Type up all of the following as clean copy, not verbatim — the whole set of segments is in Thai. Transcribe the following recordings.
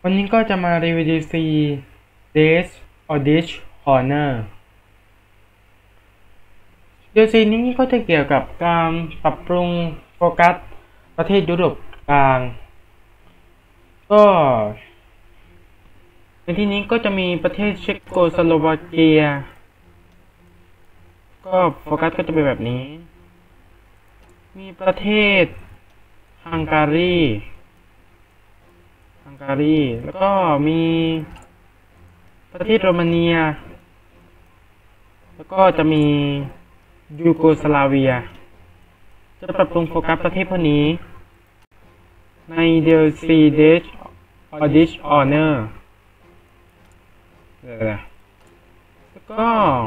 วันนี้ก็จะมารีวิว DLC Days of Dish Honor DLC นี้ก็จะเกี่ยวกับการปรับปรุงโฟกัสประเทศยุโรปกลางก็ในที่นี้ก็จะมีประเทศเช็กโกสโลวาเกียก็โฟกัสก็จะเป็นแบบนี้มีประเทศฮังการีแล้วก็มีประเทศโรมาเนียแล้วก็จะมียูโกสลาเวียจะปรับปรุงโฟกัสประเทศพวกนี้ใน DLC Days of Dish Honor แล้วก็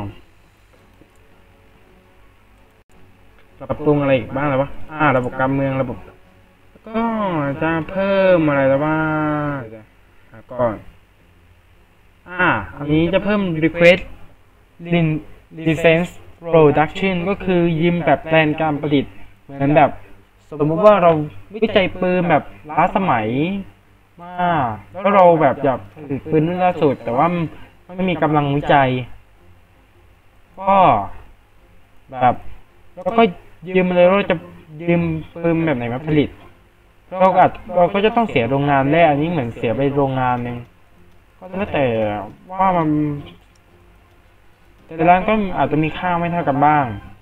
ปรับปรุงอะไรอีกบ้างแล้ววะระบบการเมืองระบบก็จะเพิ่มอะไรแล้วว่าก่อนอันนี้จะเพิ่ม request license production ก็คือยืมแบบแปลนการผลิตเหมือนแบบสมมติว่าเราวิจัยปืนแบบล้าสมัยแล้วเราแบบอยากผลิตปืนรุ่นล่าสุดแต่ว่าไม่มีกำลังวิจัยก็แบบแล้วก็ยืมเลยเราจะยืมปืนแบบไหนมาผลิตเราก็จะต้องเสียโรงงานแรกอันนี้เหมือนเสียไปโรงงานนึงก็แล้วแต่ว่ามันแต่ละร้านก็อาจจะมีค่าไม่เท่ากันบ้าง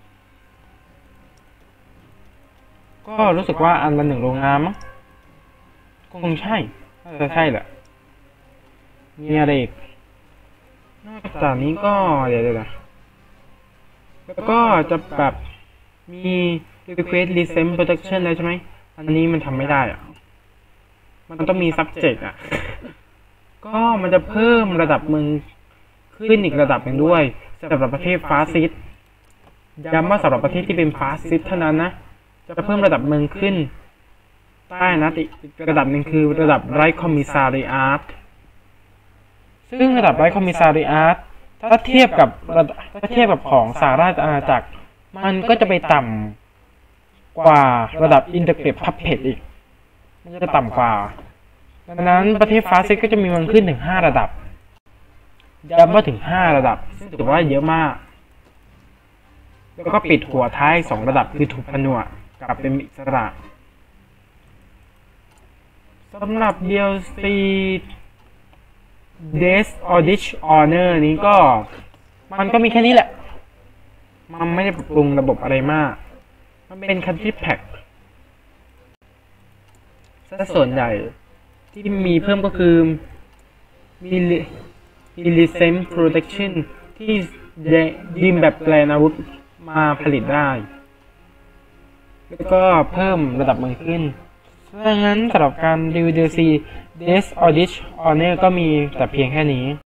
ก็รู้สึกว่าอันละ1 โรงงานมั้งคงใช่น่าจะใช่แหละมีอะไรอีกนอกจากนี้ก็เดี๋ยวแล้วก็จะแบบมี request license protection แล้วใช่ไหมอันนี้มันทำไม่ได้มันต้องมี subject ก็มันจะเพิ่มระดับมึงขึ้นอีกระดับหนึ่งด้วยสำหรับประเทศฟาสซิสต์ย้ำว่าสำหรับประเทศที่เป็นฟาสซิสต์เท่านั้นนะจะเพิ่มระดับมึงขึ้นใต้นะอีกระดับหนึ่งคือระดับไรคอมมิซาริอาร์ตซึ่งระดับไรคอมมิซาริอาร์ตถ้าเทียบกับของสหราชอาณาจักรมันก็จะไปต่ำกว่าระดับอินเตอร์เกรดพับเพจอีกมันจะต่ำกว่าดังนั้นประเทศฟาสซิสต์ก็จะมีมันขึ้นถึง5 ระดับย้ำว่าถึง5 ระดับซึ่งถือว่าเยอะมากแล้วก็ปิดหัวท้าย2 ระดับคือถูกผนวกกับเป็นอิสระสำหรับ DLC Days of Dish Honor นี้ก็มันก็มีแค่นี้แหละมันไม่ได้ปรับปรุงระบบอะไรมากมันเป็น Country Pack ส่วนใหญ่ที่มีเพิ่มก็คือมี License Protection ที่ยืมแบบแปลนอาวุธมาผลิตได้แล้วก็เพิ่มระดับมันขึ้นดังนั้นสำหรับการรีวิว DLC Days of Dish Honor ก็มีแต่เพียงแค่นี้